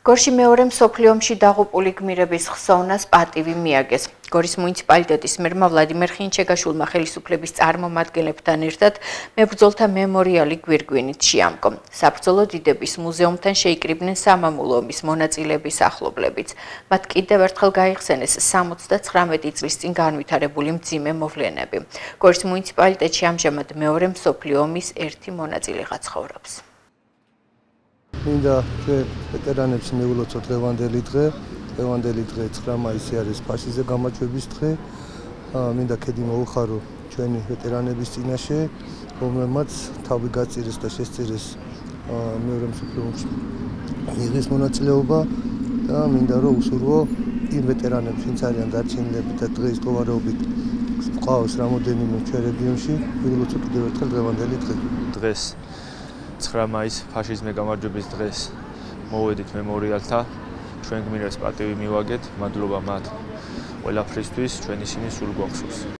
გორში მეორე მსოფლიო ომში დაღუპული გმირების ხსოვნას პატივი მიაგეს. გორის მუნიციპალიტეტის მერმა ვლადიმერ ხინჩეგაშვილმა ხელისუფლების წარმომადგენლებთან ერთად მებრძოლთა მემორიალი გვირგვინით შეამკო. საბრძოლო დიდების მუზეუმთან შეიკრიბნენ სამამულო ომის მონაწილეების ახლობლებიც. მათ კიდევ ერთხელ გაიხსენეს 79 წლის წინ განვითარებული მძიმე მოვლენები. გორის მუნიციპალიტეტში ამჟამად მეორე მსოფლიო ომის ერთი მონაწილეღა ცხოვრობს. მინდა ჩვენ ვეტერანებს მივულოცოთ დღევანდელი დღე. დღევანდელი დღე 9 მაისი არის ფაშიზმზე გამარჯვების დღე. მინდა ქედი მოუხარო ჩვენი ვეტერანების წინაშე, რომლებმაც თავი გაწირეს და შესწირეს მეორე მსოფლიო ომში მიღეს მონაწილეობა და მინდა რომ უსურვო იმ ვეტერანებს, ვინც არიან დარჩენილები და დღეს მდგომარეობით ყავს რამოდენიმე ჩვენ რეგიონში, მივულოცოთ კიდევ ერთხელ დღევანდელი დღე. დღეს 9 მაისს ფაშიზმზე გამარჯვების დღეს მოვედით მემორიალთან, ჩვენ გმირებს პატივი მივაგეთ, მადლობა მათ ყველაფრისთვის, ჩვენ ისინი სულ გვახსოვს.